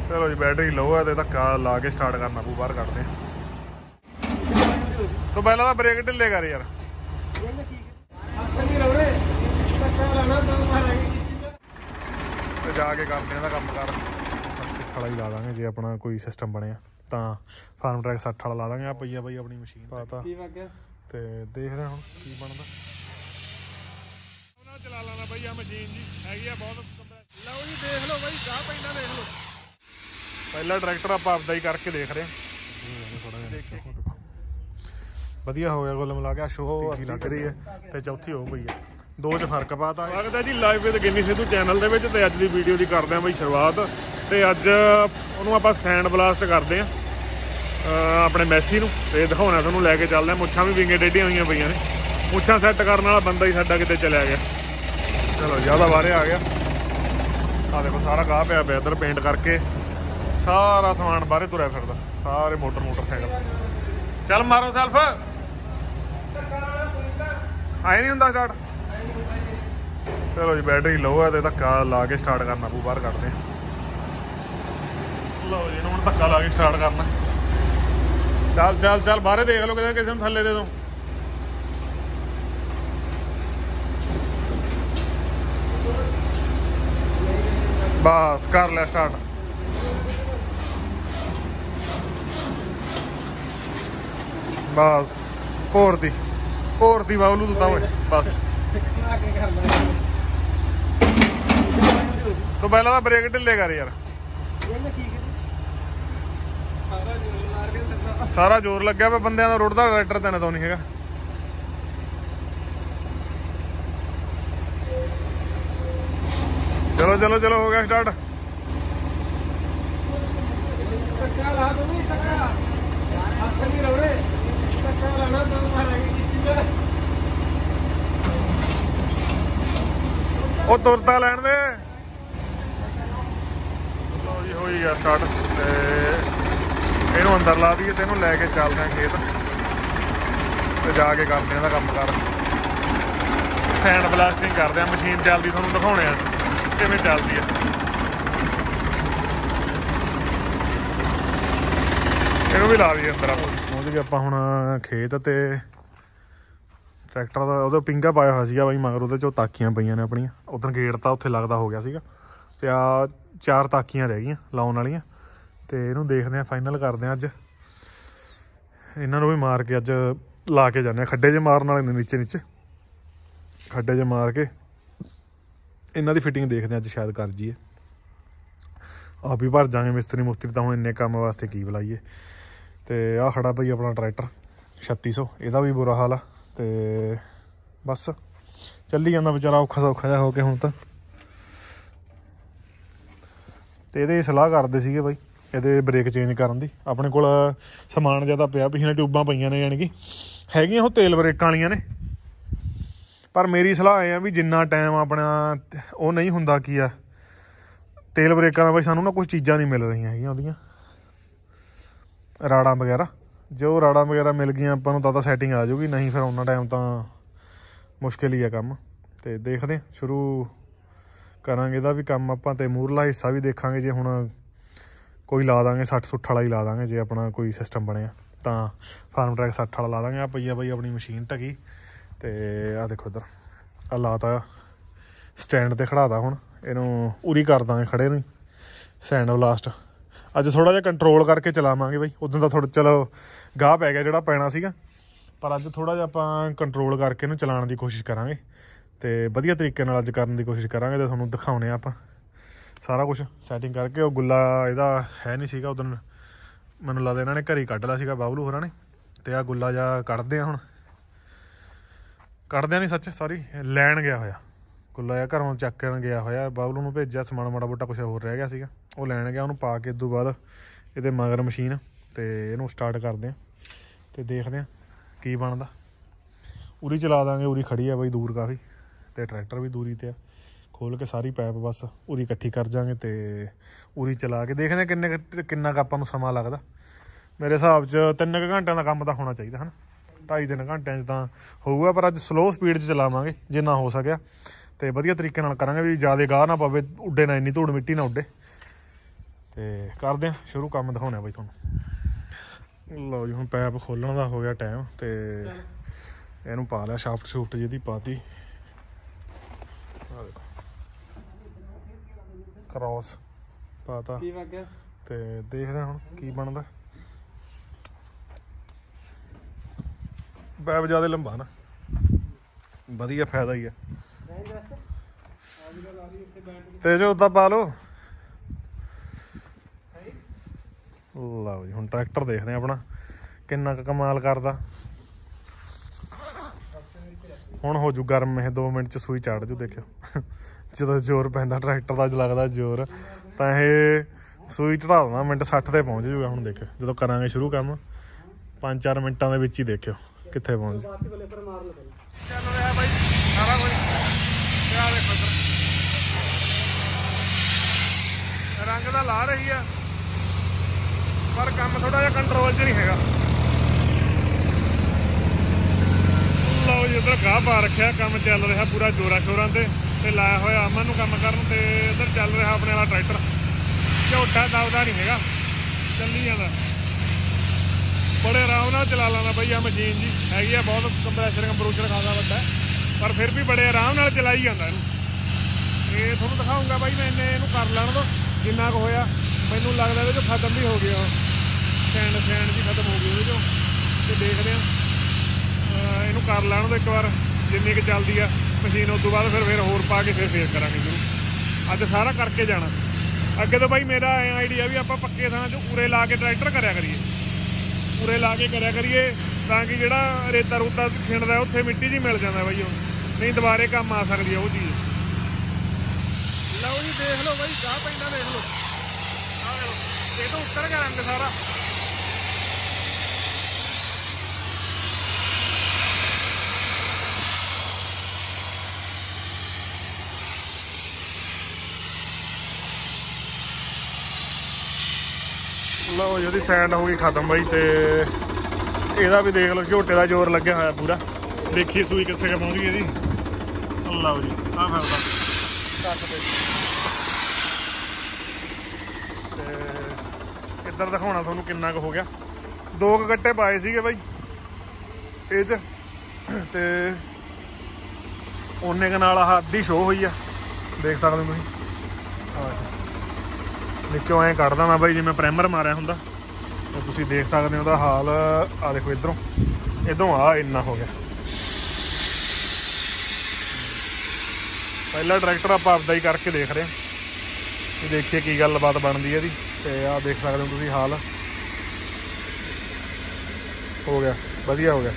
चलो जी battery low है तो धक्का ला के स्टार्ट करना पू बाहर कटते हैं। तो पहला तो ब्रेक ढिले कर यार। जाके करते हैं काम कर 60 वाला ही ला देंगे जे अपना कोई सिस्टम बनया तो फार्म ट्रैक 60 वाला ला देंगे। पई बई अपनी मशीन पाता तो देखते हैं हम की बनता। चला लाना बई आ मशीन जी हैगी बहुत। लो जी देख लो बई गाह पैंदा देख लो। पहला ट्रैक्टर आप आपदा ही करके देख रहे हैं थोड़ा ਵਧੀਆ ਹੋ ਗਿਆ ਕੁੱਲ ਮਿਲਾ ਕੇ। ਸ਼ੋ ਅੱਛੀ ਲੱਗ ਰਹੀ ਹੈ ਤੇ ਚੌਥੀ ਹੋ ਗਈ ਹੈ, ਦੋ 'ਚ ਫਰਕ ਪਾਤਾ। ਸਵਾਗਤ ਹੈ ਜੀ live with Ginni Sidhu channel ਦੇ ਵਿੱਚ। ਤੇ ਅੱਜ ਦੀ ਵੀਡੀਓ ਦੀ ਕਰਦੇ ਹਾਂ ਬਈ ਸ਼ੁਰੂਆਤ। ਤੇ ਅੱਜ ਉਹਨੂੰ ਆਪਾਂ ਸੈਂਡ ਬਲਾਸਟ ਕਰਦੇ ਹਾਂ ਆਪਣੇ ਮੈਸੀ ਨੂੰ ਤੇ ਦਿਖਾਉਣਾ ਤੁਹਾਨੂੰ, ਲੈ ਕੇ ਚੱਲਦੇ ਹਾਂ। ਮੁੱਛਾਂ ਵੀ ਵਿੰਗੇ ਟੇਢੀਆਂ ਹੋਈਆਂ ਪਈਆਂ ਨੇ, ਮੁੱਛਾਂ ਸੈੱਟ ਕਰਨ ਵਾਲਾ ਬੰਦਾ ਹੀ ਸਾਡਾ ਕਿਤੇ ਚਲਿਆ ਗਿਆ। ਚਲੋ ਜ਼ਿਆਦਾ ਬਾਹਰੇ ਆ ਗਿਆ। ਆਹ ਦੇਖੋ ਸਾਰਾ ਗਾਹ ਪਿਆ ਪਿਆ ਇੱਧਰ ਪੇਂਟ ਕਰਕੇ, ਸਾਰਾ ਸਮਾਨ ਬਾਹਰੇ ਤੁਰਿਆ ਫਿਰਦਾ, ਸਾਰੇ ਮੋਟਰਸਾਈਕਲ। ਚੱਲ ਮਾਰੋ ਸੈਲਫ। ਆਏ ਨਹੀਂ ਹੁੰਦਾ ਸਟਾਰਟ। ਚਲੋ ਜੀ ਬੈਟਰੀ ਲੋ ਹੈ ਤੇ ਧੱਕਾ ਲਾ ਕੇ ਸਟਾਰਟ ਕਰਨਾ ਪੂ ਬਾਹਰ ਕੱਢਦੇ। ਲਓ ਜੀ ਇਹਨੂੰ ਹੁਣ ਧੱਕਾ ਲਾ ਕੇ ਸਟਾਰਟ ਕਰਨਾ। ਚੱਲ ਚੱਲ ਚੱਲ ਬਾਹਰੇ ਦੇਖ ਲਓ ਕਿਤੇ ਕਿਸੇ ਨੂੰ ਥੱਲੇ ਦੇ ਦੋ। ਬਸ ਕਰ ਲੈ ਸਟਾਰਟ। ਬਸ ਭੋਰਤੀ ਬਾਬਲੂ ਤੂੰ ਤਾਂ ਓਏ ਬਸ। ਤੂੰ ਪਹਿਲਾਂ ਤਾਂ ਬ੍ਰੇਕ ਢਿੱਲੇ ਕਰ ਯਾਰ। ਸਾਰਾ ਜ਼ੋਰ ਲੱਗਿਆ ਪਿਆ ਬੰਦਿਆਂ ਦਾ, ਰੁੜਦਾ ਟਰੈਕਟਰ ਤੈਨੂੰ ਤਾਂ ਨਹੀਂ ਹੈਗਾ। ਚਲੋ ਚਲੋ ਚਲੋ ਹੋ ਗਿਆ ਸਟਾਰਟ। ਉਹ ਤੁਰਤਾ ਲੈਣ ਦੇ। ਲਓ ਜੀ ਹੋ ਹੀ ਗਿਆ ਸਟਾਰਟ ਤੇ ਇਹਨੂੰ ਅੰਦਰ ਲਾ ਦਈਏ ਤੇ ਇਹਨੂੰ ਲੈ ਕੇ ਚੱਲਦੇ ਹਾਂ ਖੇਤ ਤੇ ਜਾ ਕੇ ਕਰਦੇ ਹਾਂ ਇਹਦਾ ਕੰਮ ਕਰ। ਸੈਂਡ ਬਲਾਸਟਿੰਗ ਕਰਦੇ ਹਾਂ, ਮਸ਼ੀਨ ਚੱਲਦੀ ਤੁਹਾਨੂੰ ਦਿਖਾਉਣੇ ਆ ਕਿਵੇਂ ਚੱਲਦੀ ਆ। ਇਹਨੂੰ ਵੀ ਲਾ ਦਈਏ ਅੰਦਰ। ਆਪਾਂ ਪਹੁੰਚ ਗਏ ਆਪਾਂ ਹੁਣ ਖੇਤ ਤੇ ਟਰੈਕਟਰ ਦਾ ਉਹਦਾ ਪਿੰਗਾ ਪਾਇਆ ਹੋਇਆ ਸੀਗਾ ਬਾਈ ਮਗਰ, ਉਹਦੇ 'ਚੋਂ ਤਾਕੀਆਂ ਪਈਆਂ ਨੇ ਆਪਣੀਆਂ। ਉੱਧਰ ਗੇਟ ਤਾਂ ਉੱਥੇ ਲੱਗਦਾ ਹੋ ਗਿਆ ਸੀਗਾ ਤੇ ਆ 4 ਤਾਕੀਆਂ ਰਹਿ ਗਈਆਂ ਲਾਉਣ ਵਾਲੀਆਂ। ਤੇ ਇਹਨੂੰ ਦੇਖਦੇ ਹਾਂ, ਫਾਈਨਲ ਕਰਦੇ ਹਾਂ ਅੱਜ। ਇਹਨਾਂ ਨੂੰ ਵੀ ਮਾਰ ਕੇ ਅੱਜ ਲਾ ਕੇ ਜਾਂਦੇ ਹਾਂ। ਖੱਡੇ 'ਚ ਮਾਰਨ ਵਾਲੇ ਨੇ ਨੀਚੇ ਖੱਡੇ 'ਚ ਮਾਰ ਕੇ ਇਹਨਾਂ ਦੀ ਫਿਟਿੰਗ ਦੇਖਦੇ ਹਾਂ ਅੱਜ, ਸ਼ਾਇਦ ਕਰ ਜੀਏ। ਆਪ ਹੀ ਭਰ ਜਾਵਾਂਗੇ ਮਿਸਤਰੀ ਤਾਂ ਹੁਣ ਇੰਨੇ ਕੰਮ ਵਾਸਤੇ ਕੀ ਬੁਲਾਈਏ। ਤੇ ਆਹ ਖੜਾ ਭਾਈ ਆਪਣਾ ਟਰੈਕਟਰ 3600, ਇਹਦਾ ਵੀ ਬੁਰਾ ਹਾਲ ਆ। ਤੇ ਬਸ ਚੱਲੀ ਜਾਂਦਾ ਵਿਚਾਰਾ ਔਖਾ ਸੌਖਾ ਜਿਹਾ ਹੋ ਕੇ ਹੁਣ ਤਾਂ। ਤੇ ਇਹਦੇ ਸਲਾਹ ਕਰਦੇ ਸੀਗੇ ਬਾਈ ਇਹਦੇ ਬ੍ਰੇਕ ਚੇਂਜ ਕਰਨ ਦੀ। ਆਪਣੇ ਕੋਲ ਸਮਾਨ ਜ਼ਿਆਦਾ ਪਿਆ, ਪਿਛਲੇ ਟਿਊਬਾਂ ਪਈਆਂ ਨੇ, ਯਾਨੀ ਕਿ ਹੈਗੀਆਂ ਉਹ ਤੇਲ ਬ੍ਰੇਕਾਂ ਵਾਲੀਆਂ ਨੇ। ਪਰ ਮੇਰੀ ਸਲਾਹ ਇਹ ਆ ਵੀ ਜਿੰਨਾ ਟਾਈਮ ਆਪਣਾ ਉਹ ਨਹੀਂ ਹੁੰਦਾ ਕੀ ਆ ਤੇਲ ਬ੍ਰੇਕਾਂ ਦਾ, ਬਾਈ ਸਾਨੂੰ ਨਾ ਕੁਛ ਚੀਜ਼ਾਂ ਨਹੀਂ ਮਿਲ ਰਹੀਆਂ ਹੈਗੀਆਂ ਉਹਦੀਆਂ, ਰਾੜਾਂ ਵਗੈਰਾ। ਜੋ ਰਾੜਾਂ ਵਗੈਰਾ ਮਿਲ ਗਈਆਂ ਆਪਾਂ ਨੂੰ ਤਾਂ ਸੈਟਿੰਗ ਆ ਜਾਊਗੀ, ਨਹੀਂ ਫਿਰ ਉਹਨਾਂ ਟਾਈਮ ਤਾਂ ਮੁਸ਼ਕਿਲ ਹੀ ਆ ਕੰਮ। ਤੇ ਦੇਖਦੇ ਸ਼ੁਰੂ ਕਰਾਂਗੇ ਇਹਦਾ ਵੀ ਕੰਮ ਆਪਾਂ, ਤੇ ਮੂਹਰਲਾ ਹਿੱਸਾ ਵੀ ਦੇਖਾਂਗੇ। ਜੇ ਹੁਣ ਕੋਈ ਲਾ ਦਾਂਗੇ 60 ਵਾਲਾ ਹੀ ਲਾ ਦਾਂਗੇ, ਜੇ ਆਪਣਾ ਕੋਈ ਸਿਸਟਮ ਬਣਿਆ ਤਾਂ ਫਾਰਮ ਟਰੈਕ 60 ਵਾਲਾ ਲਾ ਦਾਂਗੇ। ਆ ਪਈ ਬਾਈ ਆਪਣੀ ਮਸ਼ੀਨ ਢਕੀ ਤੇ ਆਹ ਦੇਖੋ ਇੱਧਰ ਆਹ ਲਾਤਾ ਸਟੈਂਡ ਤੇ ਖੜਾਤਾ। ਹੁਣ ਇਹਨੂੰ ਉਰੀ ਕਰ ਦਾਂਗੇ ਖੜੇ ਨੂੰ ਸੈਂਡ ਬਲਾਸਟ। ਅੱਜ ਥੋੜ੍ਹਾ ਜਿਹਾ ਕੰਟਰੋਲ ਕਰਕੇ ਚਲਾਵਾਂਗੇ ਬਾਈ। ਉਦੋਂ ਤਾਂ ਥੋੜ੍ਹਾ ਚਲੋ ਗਾਹ ਪੈ ਗਿਆ ਜਿਹੜਾ ਪੈਣਾ ਸੀਗਾ, ਪਰ ਅੱਜ ਥੋੜ੍ਹਾ ਜਿਹਾ ਆਪਾਂ ਕੰਟਰੋਲ ਕਰਕੇ ਇਹਨੂੰ ਚਲਾਉਣ ਦੀ ਕੋਸ਼ਿਸ਼ ਕਰਾਂਗੇ ਤੇ ਵਧੀਆ ਤਰੀਕੇ ਨਾਲ ਅੱਜ ਕਰਨ ਦੀ ਕੋਸ਼ਿਸ਼ ਕਰਾਂਗੇ। ਤੇ ਤੁਹਾਨੂੰ ਦਿਖਾਉਂਦੇ ਆਪਾਂ ਸਾਰਾ ਕੁਛ ਸੈਟਿੰਗ ਕਰਕੇ। ਉਹ ਗੁੱਲਾ ਇਹਦਾ ਹੈ ਨਹੀਂ ਸੀਗਾ ਉਦੋਂ, ਮੈਨੂੰ ਲੱਗਦਾ ਇਹਨਾਂ ਨੇ ਘਰ ਹੀ ਕੱਢ ਲਿਆ ਸੀਗਾ ਬਾਬਲੂ ਹੋਰਾਂ ਨੇ। ਤੇ ਆਹ ਗੁੱਲਾ ਜਿਹਾ ਕੱਢਦੇ ਆ ਹੁਣ, ਕੱਢਦੇ ਨਹੀਂ ਸੱਚ ਸੌਰੀ, ਲੈਣ ਗਿਆ ਹੋਇਆ ਗੁੱਲਾ ਜਿਹਾ ਘਰੋਂ ਚੱਕ ਕੇ ਗਿਆ ਹੋਇਆ। ਬਾਬਲੂ ਨੂੰ ਭੇਜਿਆ ਸਮਾਨ, ਮਾੜਾ ਮੋਟਾ ਕੁਛ ਹੋਰ ਰਹਿ ਗਿਆ ਸੀਗਾ, ਉਹ ਲੈਣ ਗਿਆ। ਉਹਨੂੰ ਪਾ ਕੇ ਇਸ ਤੋਂ ਬਾਅਦ ਇਹਦੇ ਮਗਰ ਮਸ਼ੀਨ ਤੇ ਇਹਨੂੰ ਸਟਾਰਟ ਕਰਦੇ ਹਾਂ ਤੇ ਦੇਖਦੇ ਹਾਂ ਕੀ ਬਣਦਾ। ਉਰੀ ਚਲਾ ਦਾਂਗੇ, ਉਰੀ ਖੜੀ ਆ ਬਾਈ ਦੂਰ ਕਾਫੀ, ਤੇ ਟਰੈਕਟਰ ਵੀ ਦੂਰੀ ਤੇ ਆ। ਖੋਲ ਕੇ ਸਾਰੀ ਪਾਈਪ ਬਸ ਉਰੀ ਇਕੱਠੀ ਕਰ ਜਾਵਾਂਗੇ ਤੇ ਉਰੀ ਚਲਾ ਕੇ ਦੇਖਦੇ ਹਾਂ ਕਿੰਨਾ ਕੁ ਆਪਾਂ ਨੂੰ ਸਮਾਂ ਲੱਗਦਾ। ਮੇਰੇ ਹਿਸਾਬ 'ਚ 3 ਘੰਟਿਆਂ ਦਾ ਕੰਮ ਤਾਂ ਹੋਣਾ ਚਾਹੀਦਾ ਹਨ, 2.5-3 ਘੰਟਿਆਂ 'ਚ ਤਾਂ ਹੋਊਗਾ। ਪਰ ਅੱਜ ਸਲੋਅ ਸਪੀਡ 'ਚ ਚਲਾਵਾਂਗੇ ਜਿੰਨਾ ਹੋ ਸਕਿਆ, ਤੇ ਵਧੀਆ ਤਰੀਕੇ ਨਾਲ ਕਰਾਂਗੇ ਵੀ ਜ਼ਿਆਦਾ ਗਾਹ ਨਾ ਪਵੇ, ਉੱਡੇ ਨਾ ਇੰਨੀ ਧੂੜ ਮਿੱਟੀ ਨਾ ਉੱਡੇ। ਤੇ ਕਰਦੇ ਆ ਸ਼ੁਰੂ, ਕੰਮ ਦਿਖਾਉਣੇ ਬਾਈ ਤੁਹਾਨੂੰ। ਲਓ ਜੀ ਹੁਣ ਪੈਪ ਖੋਲਣ ਦਾ ਹੋ ਗਿਆ ਟਾਈਮ, ਤੇ ਇਹਨੂੰ ਪਾ ਲਿਆ ਸ਼ਾਫਟ ਸ਼ੂਫਟ ਜਿਹਦੀ ਪਾਤੀ, ਕ੍ਰੋਸ ਪਾਤਾ, ਤੇ ਦੇਖਦੇ ਹੁਣ ਕੀ ਬਣਦਾ। ਪੈਪ ਜ਼ਿਆਦਾ ਲੰਬਾ ਨਾ, ਵਧੀਆ ਫਾਇਦਾ ਹੀ ਆ। ਤੇ ਜੋ ਉਦਾਂ ਪਾ ਲਓ। ਲਓ ਜੀ ਹੁਣ ਟਰੈਕਟਰ ਦੇਖਦੇ ਆ ਆਪਣਾ ਕਿੰਨਾ ਕੁ ਕਮਾਲ ਕਰਦਾ। ਹੁਣ ਹੋ ਜੂ ਗਰਮ, ਇਹ 2 ਮਿੰਟ ਚ ਸੂਈ ਚੜ ਜੂ। ਦੇਖਿਓ ਜਦੋਂ ਜ਼ੋਰ ਪੈਂਦਾ ਟਰੈਕਟਰ ਦਾ, ਲੱਗਦਾ ਜ਼ੋਰ, ਤਾਂ ਇਹ ਸੂਈ ਚੜਾ ਦੇਣਾ, ਮਿੰਟ 60 ਤੇ ਪਹੁੰਚ ਜੂਗਾ। ਹੁਣ ਦੇਖਿਓ ਜਦੋਂ ਕਰਾਂਗੇ ਸ਼ੁਰੂ ਕੰਮ, 5-4 ਮਿੰਟਾਂ ਦੇ ਵਿੱਚ ਹੀ ਦੇਖਿਓ ਕਿੱਥੇ ਪਹੁੰਚ। ਚੱਲ ਰਿਹਾ ਬਾਈ ਸਾਰਾ ਕੁਝ, ਰੰਗ ਤਾਂ ਲਾ ਰਹੀ ਆ, ਪਰ ਕੰਮ ਥੋੜਾ ਜਿਹਾ ਕੰਟਰੋਲ 'ਚ ਨਹੀਂ ਹੈਗਾ। ਲਓ ਜੀ ਇੱਧਰ ਗਾਹ ਪਾ ਰੱਖਿਆ, ਕੰਮ ਚੱਲ ਰਿਹਾ ਪੂਰਾ ਜ਼ੋਰਾਂ ਸ਼ੋਰਾਂ ਤੇ ਲਾਇਆ ਹੋਇਆ ਅਮਨ ਨੂੰ ਕੰਮ ਕਰਨ, ਤੇ ਇੱਧਰ ਚੱਲ ਰਿਹਾ ਆਪਣੇ ਵਾਲਾ ਟਰੈਕਟਰ। ਝੋਟਾ ਦਬਦਾ ਨਹੀਂ ਹੈਗਾ, ਚੱਲੀ ਜਾਂਦਾ, ਬੜੇ ਆਰਾਮ ਨਾਲ ਚਲਾ ਲੈਂਦਾ ਬਈ। ਆ ਮਸ਼ੀਨ ਜੀ ਹੈਗੀ ਆ ਬਹੁਤ ਕੰਪਰੈਸ਼ਰ ਖਾਸਾ ਵੱਡਾ, ਪਰ ਫਿਰ ਵੀ ਬੜੇ ਆਰਾਮ ਨਾਲ ਚਲਾਈ ਜਾਂਦਾ ਇਹਨੂੰ। ਇਹ ਤੁਹਾਨੂੰ ਦਿਖਾਊਂਗਾ ਬਾਈ ਮੈਂ, ਇਹਨੂੰ ਕਰ ਲੈਣ ਦੋ ਜਿੰਨਾ ਕੁ ਹੋਇਆ। ਮੈਨੂੰ ਲੱਗਦਾ ਇਹਦੇ 'ਚੋਂ ਖਤਮ ਵੀ ਹੋ ਗਿਆ, ਸੈਂਡ ਜੀ ਖਤਮ ਹੋ ਗਈ ਉਹਦੇ 'ਚੋਂ, ਤੇ ਦੇਖਦੇ ਹਾਂ ਇਹਨੂੰ ਕਰ ਲੈਣ ਦੋ ਇੱਕ ਵਾਰ ਜਿੰਨੀ ਕੁ ਚੱਲਦੀ ਆ ਮਸ਼ੀਨ। ਉਸ ਤੋਂ ਬਾਅਦ ਫਿਰ ਹੋਰ ਪਾ ਕੇ ਫਿਰ ਕਰਾਂਗੇ ਸ਼ੁਰੂ। ਅੱਜ ਸਾਰਾ ਕਰਕੇ ਜਾਣਾ। ਅੱਗੇ ਤੋਂ ਬਾਈ ਮੇਰਾ ਐਂ ਆਈਡੀਆ ਵੀ ਆਪਾਂ ਪੱਕੇ ਥਾਂ 'ਚ ਉਰੇ ਲਾ ਕੇ ਟਰੈਕਟਰ ਕਰਿਆ ਕਰੀਏ, ਉਰੇ ਲਾ ਕੇ ਕਰਿਆ ਕਰੀਏ, ਤਾਂ ਕਿ ਜਿਹੜਾ ਰੇਤਾ ਰੂਤਾ ਖਿੰਡਦਾ ਉੱਥੇ ਮਿੱਟੀ ਜੀ ਮਿਲ ਜਾਂਦਾ ਬਾਈ, ਉਹ ਨਹੀਂ ਦੁਬਾਰੇ ਕੰਮ ਆ ਸਕਦੀ ਆ ਉਹ ਚੀਜ਼। ਲਓ ਜੀ ਦੇਖ ਲਓ ਬਾਈ, ਗਾਹ ਪੈਂਦਾ ਦੇਖ ਲਓ, ਇਹ ਤਾਂ ਉੱਤਰ ਗਿਆ ਰੰਗ ਸਾਰਾ। ਲਓ ਜੀ ਉਹਦੀ ਸੈਂਡ ਹੋ ਗਈ ਖਤਮ ਬਾਈ, ਤੇ ਇਹਦਾ ਵੀ ਦੇਖ ਲਓ ਝੋਟੇ ਦਾ ਜ਼ੋਰ ਲੱਗਿਆ ਹੋਇਆ ਪੂਰਾ। ਦੇਖੀਏ ਸੂਈ ਕਿੱਥੇ ਕੁ ਪਹੁੰਚ ਗਈ ਇਹਦੀ। ਲਓ ਜੀ ਆਹ ਫਿਰਦਾ ਕੱਟ ਤੇ ਇੱਧਰ ਦਿਖਾਉਣਾ ਤੁਹਾਨੂੰ ਕਿੰਨਾ ਕੁ ਹੋ ਗਿਆ। 2 ਗੱਟੇ ਪਾਏ ਸੀਗੇ ਬਾਈ ਇਹ 'ਚ, ਤੇ ਓਨੇ ਕੁ ਨਾਲ ਆਹ ਅੱਧੀ ਸ਼ੋਅ ਹੋਈ ਆ, ਦੇਖ ਸਕਦੇ ਹੋ ਤੁਸੀਂ। ਨੀਚੋਂ ਐਂ ਕੱਢਦਾ ਮੈਂ ਬਾਈ ਜਿਵੇਂ ਪ੍ਰਾਈਮਰ ਮਾਰਿਆ ਹੁੰਦਾ, ਤਾਂ ਤੁਸੀਂ ਦੇਖ ਸਕਦੇ ਹੋ ਉਹਦਾ ਹਾਲ। ਆ ਦੇਖੋ ਇੱਧਰੋਂ ਆ ਇੰਨਾ ਹੋ ਗਿਆ। ਪਹਿਲਾ ਟਰੈਕਟਰ ਆਪਾਂ ਆਪਦਾ ਹੀ ਕਰਕੇ ਦੇਖ ਰਹੇ ਹਾਂ, ਦੇਖੀਏ ਕੀ ਗੱਲਬਾਤ ਬਣਦੀ ਹੈ ਇਹਦੀ। ਤੇ ਆਹ ਦੇਖ ਸਕਦੇ ਹੋ ਤੁਸੀਂ ਹਾਲ ਹੋ ਗਿਆ, ਵਧੀਆ ਹੋ ਗਿਆ।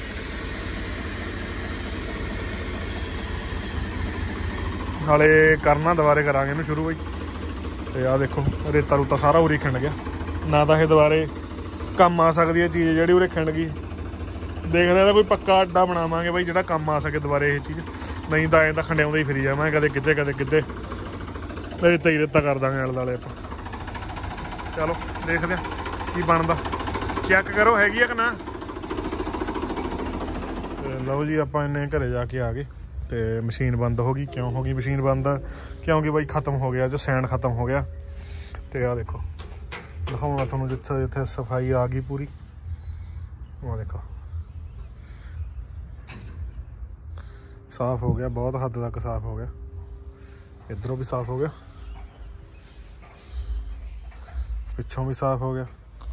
ਨਾਲੇ ਕਰਨਾ ਦੁਬਾਰੇ ਕਰਾਂਗੇ ਇਹਨੂੰ ਸ਼ੁਰੂ ਬਾਈ। ਤੇ ਆਹ ਦੇਖੋ ਰੇਤਾ ਰੂਤਾ ਸਾਰਾ ਉਰੇ ਖਿੰਡ ਗਿਆ, ਨਾ ਤਾਂ ਇਹ ਦੁਬਾਰੇ ਕੰਮ ਆ ਸਕਦੀ ਹੈ ਚੀਜ਼ ਜਿਹੜੀ ਉਰੇ ਖਿੰਡ ਗਈ। ਦੇਖਦੇ ਤਾਂ ਕੋਈ ਪੱਕਾ ਅੱਡਾ ਬਣਾਵਾਂਗੇ ਬਾਈ ਜਿਹੜਾ ਕੰਮ ਆ ਸਕੇ ਦੁਬਾਰੇ ਇਹ ਚੀਜ਼, ਨਹੀਂ ਤਾਂ ਐਂ ਤਾਂ ਖੰਡਿਆਉਂਦੇ ਹੀ ਫਿਰੀ ਜਾਵਾਂਗੇ, ਕਦੇ ਕਿਤੇ ਰੇਤਾ ਹੀ ਰੇਤਾ ਕਰ ਦਾਂਗੇ ਆਲੇ ਦੁਆਲੇ ਆਪਾਂ। ਚਲੋ ਦੇਖਦੇ ਹਾਂ ਕੀ ਬਣਦਾ, ਚੈੱਕ ਕਰੋ ਹੈਗੀ ਆ ਕਿ ਨਾ। ਲਓ ਜੀ ਆਪਾਂ ਇੰਨੇ ਘਰੇ ਜਾ ਕੇ ਆ ਗਏ, ਤੇ ਮਸ਼ੀਨ ਬੰਦ ਹੋ ਗਈ। ਕਿਉਂ ਹੋ ਗਈ ਮਸ਼ੀਨ ਬੰਦ? ਕਿਉਂਕਿ ਬਾਈ ਖਤਮ ਹੋ ਗਿਆ, ਸੈਂਡ ਖਤਮ ਹੋ ਗਿਆ। ਤੇ ਆਹ ਦੇਖੋ ਦਿਖਾਉਣਾ ਤੁਹਾਨੂੰ, ਜਿੱਥੇ ਸਫਾਈ ਆ ਗਈ ਪੂਰੀ। ਉਹ ਦੇਖੋ ਸਾਫ਼ ਹੋ ਗਿਆ, ਬਹੁਤ ਹੱਦ ਤੱਕ ਸਾਫ਼ ਹੋ ਗਿਆ। ਇੱਧਰੋਂ ਵੀ ਸਾਫ਼ ਹੋ ਗਿਆ, ਪਿੱਛੋਂ ਵੀ ਸਾਫ਼ ਹੋ ਗਿਆ।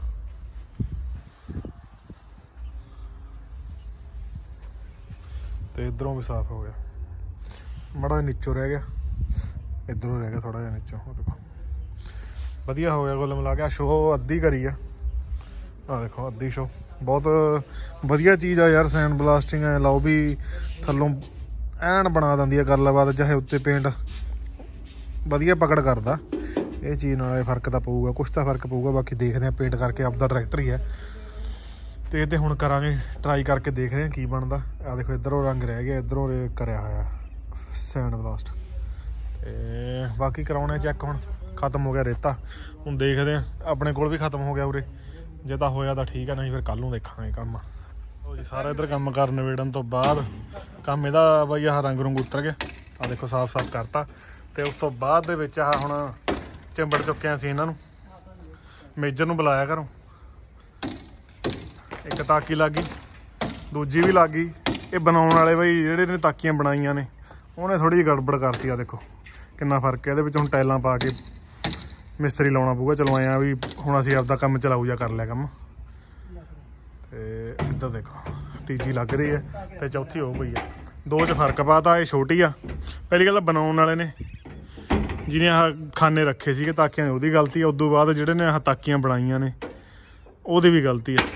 ਤੇ ਇੱਧਰੋਂ ਵੀ ਸਾਫ਼ ਹੋ ਗਿਆ, ਮਾੜਾ ਨੀਚੋਂ ਰਹਿ ਗਿਆ, ਇੱਧਰੋਂ ਰਹਿ ਗਿਆ ਥੋੜਾ ਜਿਹਾ ਨੀਚੋਂ। ਉਹ ਦੇਖੋ ਵਧੀਆ ਹੋ ਗਿਆ ਕੁੱਲ ਮਿਲਾ ਕੇ। ਸ਼ੋਅ ਅੱਧੀ ਕਰੀ ਆ, ਆਹ ਦੇਖੋ ਅੱਧੀ ਸ਼ੋਅ। ਬਹੁਤ ਵਧੀਆ ਚੀਜ਼ ਆ ਯਾਰ ਸੈਂਡ ਬਲਾਸਟਿੰਗ। ਐ ਲਾਓ ਵੀ ਥੱਲੋਂ ਐਨ ਬਣਾ ਦਿੰਦੀ ਆ ਗੱਲਬਾਤ, ਚਾਹੇ ਉੱਤੇ ਪੇਂਟ ਵਧੀਆ ਪਕੜ ਕਰਦਾ। ਇਹ ਚੀਜ਼ ਨਾਲ ਫਰਕ ਤਾਂ ਪਊਗਾ, ਕੁਛ ਤਾਂ ਫਰਕ ਪਊਗਾ। ਬਾਕੀ ਦੇਖਦੇ ਹਾਂ, ਪੇਂਟ ਕਰਕੇ ਆਪਦਾ ਟਰੈਕਟਰ ਹੀ ਹੈ, ਤੇ ਇਹ ਤੇ ਹੁਣ ਕਰਾਂਗੇ ਟਰਾਈ ਕਰਕੇ ਦੇਖਦੇ ਹਾਂ ਕੀ ਬਣਦਾ। ਆਹ ਦੇਖੋ ਇੱਧਰੋਂ ਰੰਗ ਰਹਿ ਗਿਆ, ਇੱਧਰੋਂ ਕਰਿਆ ਹੋਇਆ ਸੈਂਡ ਬਲਾਸਟ। ਤੇ ਬਾਕੀ ਕਰਾਉਣਾ ਚੈੱਕ, ਹੁਣ ਖਤਮ ਹੋ ਗਿਆ ਰੇਤਾ। ਹੁਣ ਦੇਖਦੇ ਹਾਂ, ਆਪਣੇ ਕੋਲ ਵੀ ਖਤਮ ਹੋ ਗਿਆ ਉਰੇ, ਜੇ ਤਾਂ ਹੋਇਆ ਤਾਂ ਠੀਕ ਹੈ, ਨਹੀਂ ਫਿਰ ਕੱਲ੍ਹ ਨੂੰ ਦੇਖਾਂਗੇ ਕੰਮ। ਲਓ ਜੀ ਸਾਰਾ ਇੱਧਰ ਕੰਮ ਕਰਨ ਨਿਬੇੜਨ ਤੋਂ ਬਾਅਦ ਕੰਮ ਇਹਦਾ ਬਾਈ ਆਹ ਰੰਗ ਰੁੰਗ ਉਤਰ ਗਿਆ। ਆਹ ਦੇਖੋ ਸਾਫ਼ ਕਰਤਾ। ਤੇ ਉਸ ਤੋਂ ਬਾਅਦ ਦੇ ਵਿੱਚ ਆਹ ਹੁਣ ਚਿੰਬੜ ਚੁੱਕਿਆ ਸੀ ਇਹਨਾਂ ਨੂੰ, ਮੇਜਰ ਨੂੰ ਬੁਲਾਇਆ ਘਰੋਂ, ਇੱਕ ਤਾਕੀ ਲੱਗ ਗਈ, ਦੂਜੀ ਵੀ ਲੱਗ ਗਈ। ਇਹ ਬਣਾਉਣ ਵਾਲੇ ਬਈ ਜਿਹੜੇ ਨੇ ਤਾਕੀਆਂ ਬਣਾਈਆਂ ਨੇ ਉਹਨੇ ਥੋੜ੍ਹੀ ਜਿਹੀ ਗੜਬੜ ਕਰਤੀ ਆ। ਦੇਖੋ ਕਿੰਨਾ ਫਰਕ ਹੈ ਇਹਦੇ ਵਿੱਚ। ਹੁਣ ਟਾਈਲਾਂ ਪਾ ਕੇ ਮਿਸਤਰੀ ਲਾਉਣਾ ਪਊਗਾ। ਚਲੋ ਆਇਆ ਵੀ ਹੁਣ ਅਸੀਂ ਆਪਦਾ ਕੰਮ ਚਲਾਊ ਜਾਂ ਕਰ ਲਿਆ ਕੰਮ। ਤੇ ਇੱਧਰ ਦੇਖੋ ਤੀਜੀ ਲੱਗ ਰਹੀ ਹੈ ਤੇ ਚੌਥੀ ਹੋ ਗਈ ਹੈ। ਦੋ 'ਚ ਫਰਕ ਪਾਤਾ। ਇਹ ਛੋਟੀ ਆ। ਪਹਿਲੀ ਗੱਲ ਤਾਂ ਬਣਾਉਣ ਵਾਲੇ ਨੇ ਜਿਹਨੇ ਆਹ ਖਾਨੇ ਰੱਖੇ ਸੀਗੇ ਤਾਕੀਆਂ ਦੇ, ਉਹਦੀ ਗਲਤੀ ਆ। ਉਦੋਂ ਬਾਅਦ ਜਿਹੜੇ ਨੇ ਆਹ ਤਾਕੀਆਂ ਬਣਾਈਆਂ ਨੇ ਉਹਦੀ ਵੀ ਗਲਤੀ ਆ।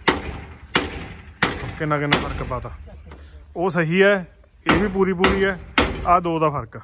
ਕਿੰਨਾ ਫਰਕ ਪਾਤਾ। ਉਹ ਸਹੀ ਹੈ, ਇਹ ਵੀ ਪੂਰੀ ਹੈ। ਆਹ ਦੋ ਦਾ ਫਰਕ ਆ।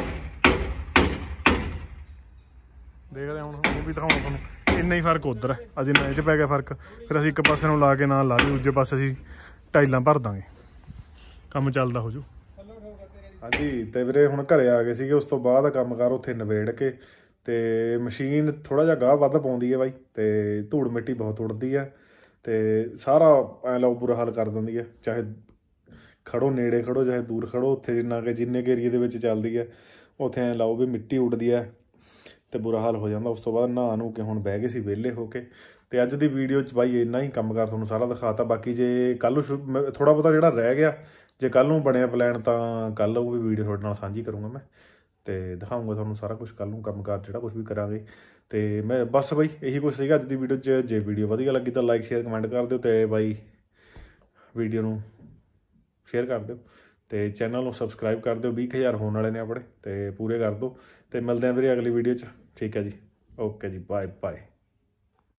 ਦੇਖਦੇ ਹੁਣ ਉਹ ਵੀ ਦਿਖਾਉਣਾ ਤੁਹਾਨੂੰ। ਇੰਨਾ ਹੀ ਫਰਕ ਉੱਧਰ ਹੈ, ਅਜੇ ਜਿੰਨਾ ਇਹ 'ਚ ਪੈ ਗਿਆ ਫਰਕ। ਫਿਰ ਅਸੀਂ ਇੱਕ ਪਾਸੇ ਨੂੰ ਲਾ ਕੇ ਨਾਲ ਲਾ ਲਈ, ਦੂਜੇ ਪਾਸੇ ਅਸੀਂ ਟਾਈਲਾਂ ਭਰ ਦਾਂਗੇ, ਕੰਮ ਚੱਲਦਾ ਹੋ ਜੂ। ਹਾਂਜੀ ਤੇ ਵੀਰੇ ਹੁਣ ਘਰੇ ਆ ਗਏ ਸੀਗੇ। ਉਸ ਤੋਂ ਬਾਅਦ ਕੰਮ ਕਾਰ ਉੱਥੇ ਨਿਬੇੜ ਕੇ ਤੇ ਮਸ਼ੀਨ ਥੋੜ੍ਹਾ ਜਿਹਾ ਗਾਹ ਵੱਧ ਪਾਉਂਦੀ ਹੈ ਬਾਈ, ਤੇ ਧੂੜ ਮਿੱਟੀ ਬਹੁਤ ਉੱਡਦੀ ਹੈ ਤੇ ਸਾਰਾ ਐਂ ਲਓ ਬੁਰਾ ਹਾਲ ਕਰ ਦਿੰਦੀ ਹੈ। ਚਾਹੇ ਖੜੋ ਨੇੜੇ ਖੜੋ ਚਾਹੇ ਦੂਰ ਖੜੋ, ਉੱਥੇ ਜਿੰਨੇ ਕੁ ਏਰੀਏ ਦੇ ਵਿੱਚ ਚੱਲਦੀ ਹੈ ਉੱਥੇ ਐਂ ਲਾਓ ਵੀ ਮਿੱਟੀ ਉੱਡਦੀ ਹੈ ਤੇ ਬੁਰਾ ਹਾਲ ਹੋ ਜਾਂਦਾ। ਉਸ ਤੋਂ ਬਾਅਦ ਨਹਾ ਨੂੰ ਕੇ ਹੁਣ ਬਹਿ ਗਏ ਸੀ ਵਿਹਲੇ ਹੋ ਕੇ। ਤੇ ਅੱਜ ਦੀ ਵੀਡੀਓ 'ਚ ਬਾਈ ਇੰਨਾ ਹੀ ਕੰਮ ਕਾਰ ਤੁਹਾਨੂੰ ਸਾਰਾ ਦਿਖਾਤਾ। ਬਾਕੀ ਜੇ ਕੱਲ੍ਹ ਨੂੰ ਥੋੜ੍ਹਾ ਬਹੁਤਾ ਜਿਹੜਾ ਰਹਿ ਗਿਆ, ਜੇ ਕੱਲ੍ਹ ਨੂੰ ਬਣਿਆ ਪਲਾਨ ਤਾਂ ਕੱਲ੍ਹ ਉਹ ਵੀ ਵੀਡੀਓ ਤੁਹਾਡੇ ਨਾਲ ਸਾਂਝੀ ਕਰੂੰਗਾ ਮੈਂ, ਤੇ ਦਿਖਾਊਂਗਾ ਤੁਹਾਨੂੰ ਸਾਰਾ ਕੁਛ ਕੱਲ੍ਹ ਨੂੰ ਕੰਮ ਕਾਰ ਜਿਹੜਾ ਕੁਛ ਵੀ ਕਰਾਂਗੇ। ਤੇ ਮੈਂ ਬਸ ਬਾਈ ਇਹੀ ਕੁਛ ਸੀਗਾ ਅੱਜ ਦੀ ਵੀਡੀਓ 'ਚ। ਜੇ ਵੀਡੀਓ ਵਧੀਆ ਲੱਗੀ ਤਾਂ ਲਾਈਕ ਸ਼ੇਅਰ ਕਮੈਂਟ ਕਰ ਦਿਓ ਤੇ ਬਾਈ ਵੀਡੀਓ ਨੂੰ ਸ਼ੇਅਰ ਕਰ ਦਿਓ ਤੇ ਚੈਨਲ ਨੂੰ ਸਬਸਕ੍ਰਾਈਬ ਕਰ ਦਿਓ। 20,000 ਹੋਣ ਵਾਲੇ ਨੇ ਆਪਣੇ, ਤੇ ਪੂਰੇ ਕਰ ਦਿਓ। ਤੇ ਮਿਲਦੇ ਹਾਂ ਵੀਰੇ ਅਗਲੀ ਵੀਡੀਓ 'ਚ। ਠੀਕ ਹੈ ਜੀ, ਓਕੇ ਜੀ, ਬਾਏ ਬਾਏ।